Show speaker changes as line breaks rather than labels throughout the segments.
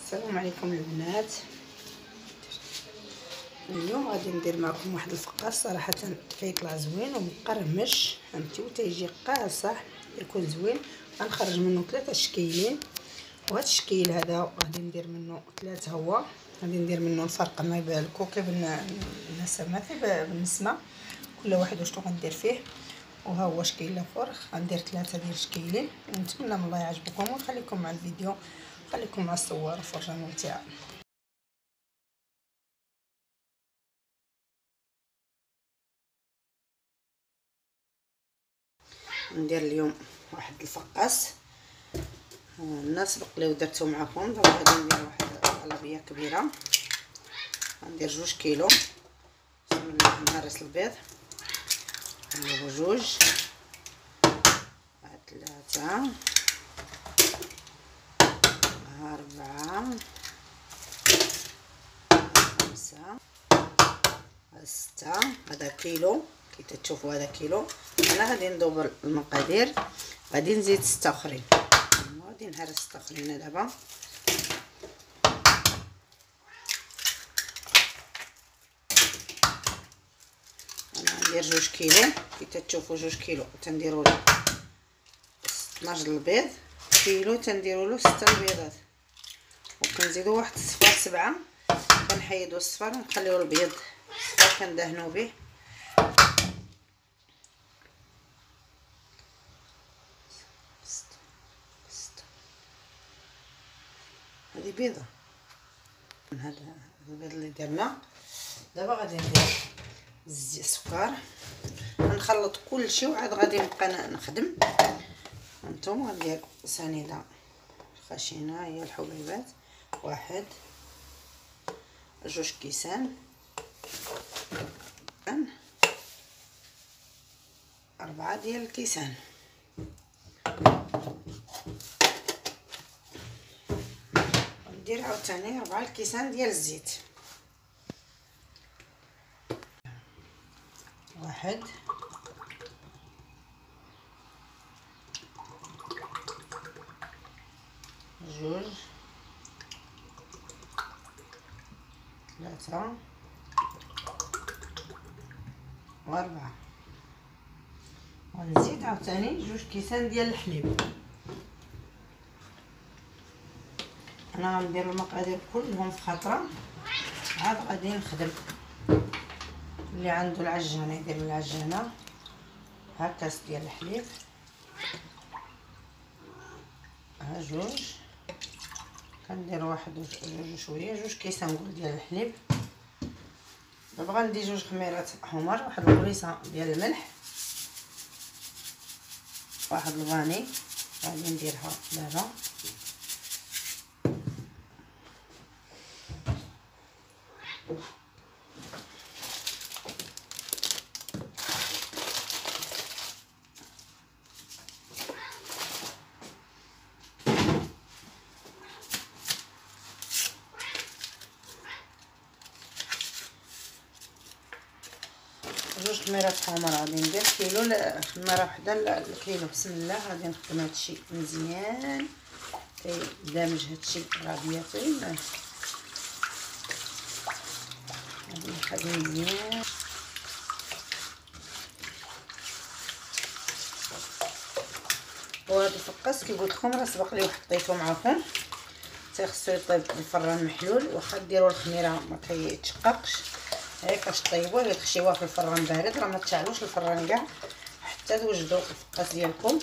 السلام عليكم البنات. اليوم غادي ندير معكم واحد الفقاس صراحه كيطلع زوين ومقرمش فهمتي وتيجي قاصح يكون زوين. غنخرج منه 3 شكيلين، وهذا الشكيل هذا غادي ندير منه 3 هو غادي ندير منه الفرق ما يبان لكم كيف النسمه بالنسمه كل واحد واش غندير فيه. وها هو شكيل الاخر غندير 3 ديال الشكيلين. نتمنى من الله يعجبكم ونخليكم مع الفيديو، خليكم مع الصور فرجه ممتعه. ندير اليوم واحد الفقاس الناس بقليو درتو معكم. دابا غادي ندير واحد القلبيه كبيره، غندير 2 كيلو. بسم الله نهرس البيض، نديرو 2 3 4 5 6. هذا كيلو كي تشوفوا هذا كيلو. انا غادي ندوبل المقادير، غادي نزيد 6 اخرين، غادي نهرس 6 اخرين. دابا انا ندير 2 كيلو كي تشوفوا 2 كيلو تنديروا له 12 البيض، كيلو تنديروا له 6 البيضات، وكنزيدوا واحد الصفار 7. كنحيدوا الصفار ونخليو البيض الصفار كندهنوا به. هذه بيضه من هذا البيض اللي درنا. دابا غادي ندير السكر، غنخلط كلشي وعاد غادي نبقى نخدم. هانتوما غندير سنيده خشينه هي الحبيبات، 1 2 كيسان 4 ديال الكيسان. ندير عاوتاني 4 الكيسان ديال الزيت. 1 2 3 و4. ونزيد عاوتاني 2 كيسان ديال الحليب. انا غندير المقادير كلهم في خطره، عاد غادي نخدم. اللي عنده العجانه يدير العجانه. ها كاس ديال الحليب، ها 2 كندير 1 و شويه 2 كيسان نقول ديال الحليب. دابا غندير 2 خميرات حمر، واحد البريصه ديال الملح، واحد الفاني غادي نديرها دابا. جوج خميرات حمر غادي ندير كيلو خميره وحده الكيلو. بسم الله غادي نخدم هادشي مزيان دامج هادشي غادياتين. غادي نخدم مزيان. وهذا الفقاس كي قلت لكم راه سبق لي وحطيته معكم، تيخصو يطيب الفران محلول. واخا ديروا الخميره ما كيتشققش، هاي فاش طيبوه الا تخشيوه في الفران بارد راه ما تشعلوش الفران كاع حتى توجدوا الفقاس ديالكم.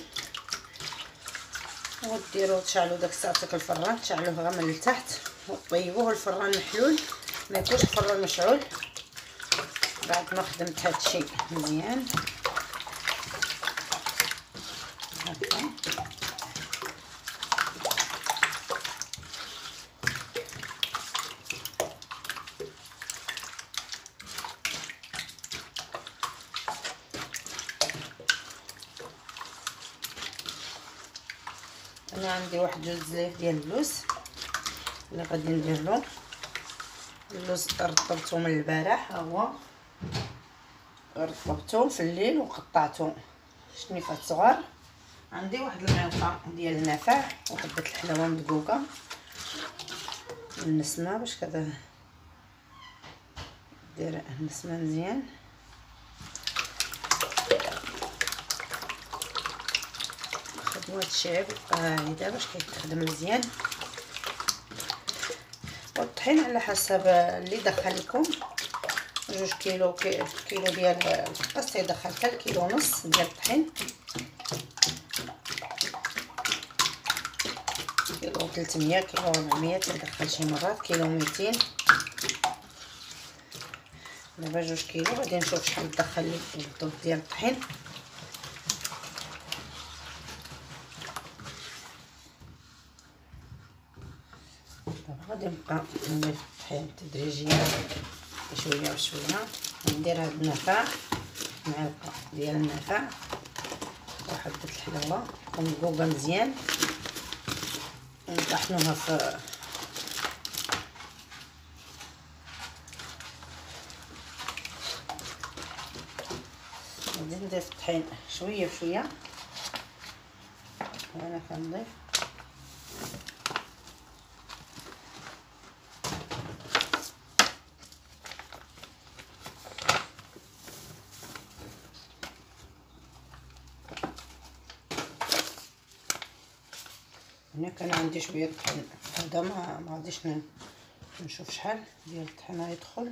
وديروا تشعلوا داك الساعه الفران تشعلوه غير من التحت وطيبوه الفران محلول، ما يكونش الفران مشعول. بعد ما خدمت هادشي مزيان هكا انا عندي واحد 2 زلايف ديال اللوز اللي غادي ندير له. اللوز رطبته من البارح، ها هو رطبته في الليل وقطعته شنيفات صغار. عندي واحد المعلقه ديال النافع وحبه الحلاوه مدقوقه النسمه باش كذا دير النسمه مزيان. خدمه الشعب قاعده باش كيتخدم مزيان. والطحين على حسب اللي دخل لكم، 2 كيلو ديال الفقاس تيدخل حتى كيلو ونص ديال الطحين، كيلو 300 كيلو 400 تيدخل شي مرات كيلو 200. دابا 2 كيلو غادي نشوف شحال دخل لي بالضبط ديال الطحين. دابا غادي نبقى ندير الطحين تدريجيا شويه بشويه. ندير هاد النافع، معلقه ديال النافع وحبه الحلاوه ومقوقه مزيان، ونطحنوها في غادي ندير في الطحين شويه بشويه. وانا كنضيف هنا كان عندي شويه طحين هذا ما غاديش نشوف شحال ديال الطحين غيدخل.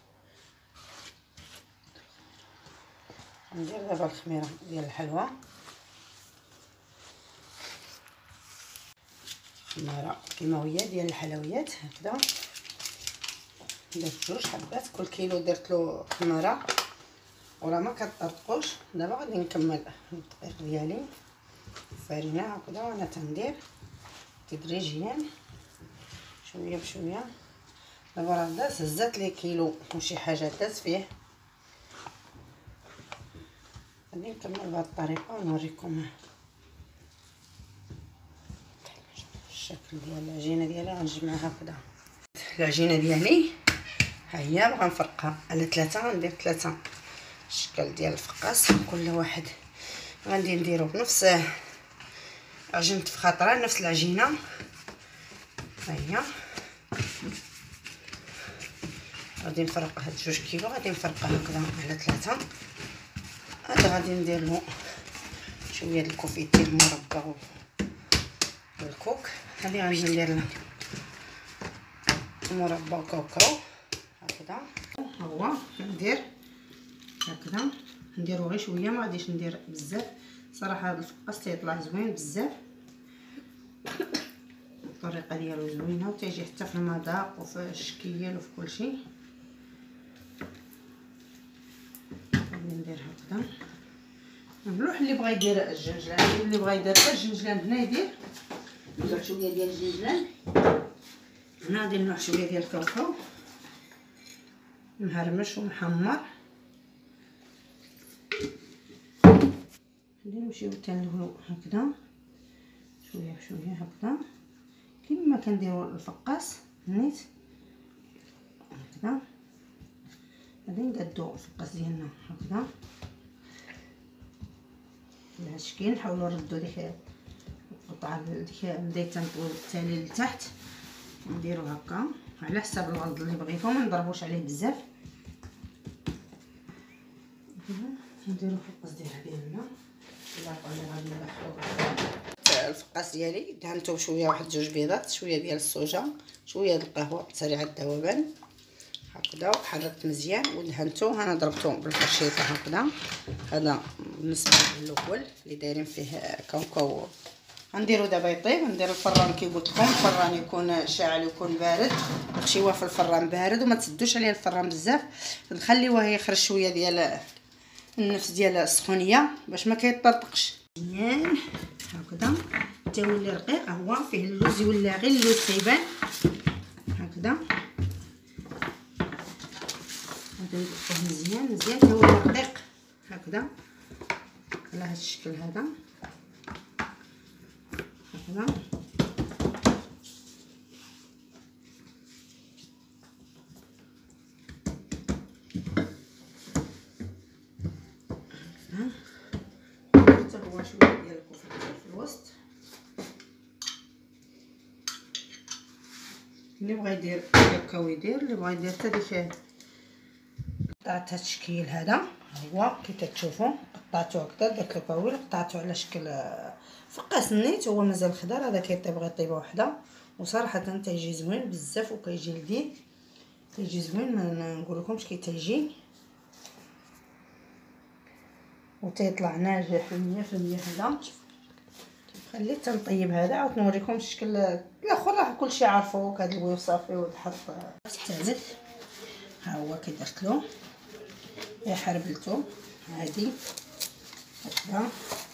ندير دابا الخميره ديال الحلوى، خميره كيماويه ديال الحلويات هكذا. درت 2 حبات كل كيلو درت له خميره وراه ما كطرطقوش. دابا غادي نكمل الدقيق ديالي الفرينه هكذا، وانا تندير تدريجيا شويه بشويه. دابا راه هزات لي كيلو وشي حاجه داز فيه. غادي نكمل بهذه الطريقه ونوريكم الشكل ديال العجينه ديالي. غنجمعها هكذا. العجينه ديالي ها هي، غنفرقها على 3. غندير 3 الشكل ديال الفقاس، كل واحد غادي نديرو بنفس عجينه فخاطره، نفس العجينه. ها هي غادي نفرق هاد 2 كيلو، غادي نفرقها هكذا على 3. هذا غادي ندير له شويه د الكوفيتي المربى والكوك. هذه غادي ندير له مربى وكاوكاو هكذا. هو كندير هكذا، نديرو غير شويه، ما غاديش ندير بزاف صراحه. هذا الفقاس تيطلع زوين بزاف، الطريقه ديالو زوينه وتيجي حتى في المذاق وفي الشكل وفي كل شيء. غادي ندير هكذا. ملوح اللي بغى يدير الجنجلان، اللي بغى يدير الجنجلان هنا يدير. ندير شويه ديال الجنجلان هنا، غادي نلوح شويه ديال الكاوكاو مهرمش ومحمر. غادي نمشيو تنلوحو هكذا شويه بشويه هكذا كما كنديروا الفقاس نيت هكذا. غادي نقادو الفقاس ديالنا هكذا بهذا الشكل. نحاولوا نردوا ديك القطعه ديك بدايه تنطوي التالي لتحت، نديرو هكا على حساب الغلظ اللي بغيتو، ما نضربوش عليه بزاف. نديرو الفقاس ديالنا غادي ندخلو الفقاس ديالي. دهنتو بشويه، واحد 2 بيضات، شويه ديال الصوجه، شويه ديال القهوه سريعه الذوبان هكذا، وحركت مزيان ودهنتو. انا ضربته بالخرشيطه هكذا. هذا بالنسبه للاول اللي دايرين فيه كاوكاو. غنديرو دابا يطيب. ندير الفران كي قلت لكم، الفران يكون شاعل ويكون بارد. تخشيوه في الفران بارد وما تسدوش عليه الفران بزاف، نخليوه يخرج شويه ديال النفس ديال السخونيه باش ما كيطرطقش مزيان هكذا. تيولي رقيق، هو فيه اللوز ولا غير اللوز تيبان هكذا. غادي نطبخوه مزيان مزيان تيولي رقيق هكذا على هذا الشكل هذا هكذا. حتى هو شويه ديال الكفته في الوسط اللي بغى يدير كاكاو يدير، اللي بغى يدير حتى ديك قطعت هاد التشكيل هذا. هو كي تشوفوا قطعته هكذا، درت له باويل قطعته على شكل فقاس النيت. هو مازال خضر، هذا كيطيب غير طيبه وحده، وصراحه تيجي زوين بزاف وكيجي لذيذ، كيجي زوين ما نقولكمش كي تيجي، وتيطلع ناجح 100%. هذا خليت تنطيب هذا، عاود نوريكم الشكل الاخر راه كلشي عارفوه. هاد البويض صافي وتحط الثالث. ها هو كي درت له حربلته عادي هكذا،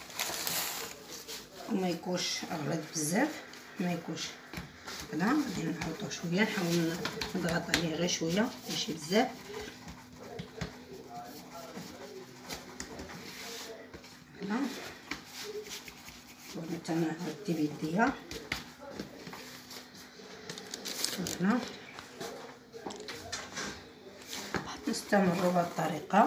وما يكونش اغلط بزاف، ما يكونش هكذا. غادي نعاودو شويه، نحاول نضغط عليه غير شويه ماشي بزاف هكذا. وانا ردي بيديا هكذا. نستمروا بهذه الطريقه.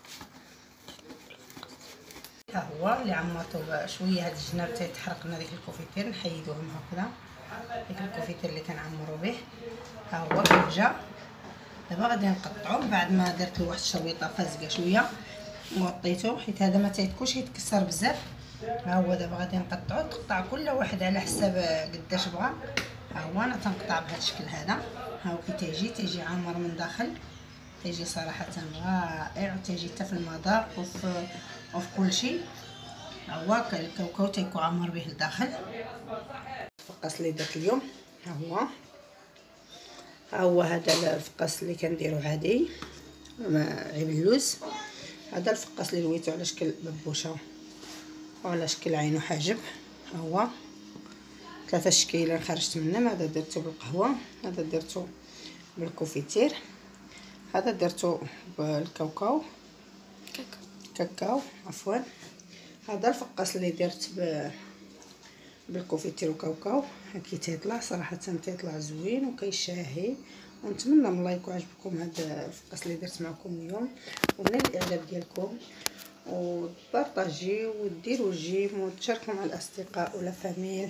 ها هو اللي عمرته شويه، هاد الجناب تيتحرق لنا ديك الكوفيتير نحيدوهم هكذا، ديك الكوفيتير اللي كنعمروا به. ها هو كيف جا. دابا غادي نقطعو بعد ما درت له واحد الشربيطه فازقه شويه وغطيته، حيت هذا ما تيتكوش يتكسر بزاف. ها هو دابا غادي نقطعو، تقطع كل واحد على حساب قداش بغا. ها هو انا تنقطع بهذا الشكل هذا. ها هو كي تيجي عامر من داخل، تيجي صراحه رائع، وتيجي حتى في المذاق وفي كل شيء. ها هو الكاوكاو تيكون عامر به لداخل. الفقاس اللي درت اليوم ها هو هذا الفقاس اللي كنديرو عادي عيب اللوز. هذا الفقاس اللي لويتو على شكل ببوشه وعلى شكل عين وحاجب. ها هو 3 شكيلان خرجت منهم. هذا درتو بالقهوه، هذا درتو بالكوفيتير، هذا درتو بالكاوكاو كاكاو عفوا. هذا الفقاس اللي درت بالكوفيتير وكاوكاو. هكي تيطلع صراحه تيطلع زوين وكيشاهي، ونتمنى من الله يكون عجبكم هذا الفقاس اللي درت معكم اليوم، ومن الاعجاب ديالكم وبارطاجيو وديروا جيم وتشاركوا مع الاصدقاء ولا فاميل،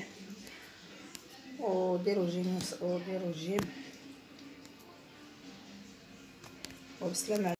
وديروا جيم وبسلامه.